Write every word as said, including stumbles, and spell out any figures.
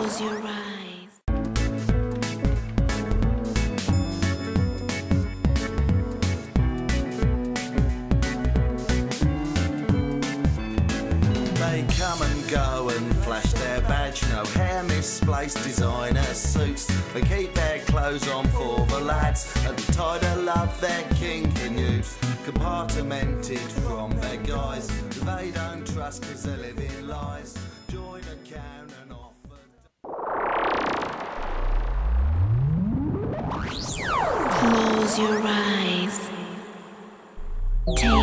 Close your eyes. They come and go and flash their badge. No hair misplaced, designer suits. They keep their clothes on for the lads at the tide of love their kinky news. Compartmented from their guys they don't trust cause they live in lies. Join a count and offer. Close your eyes. Take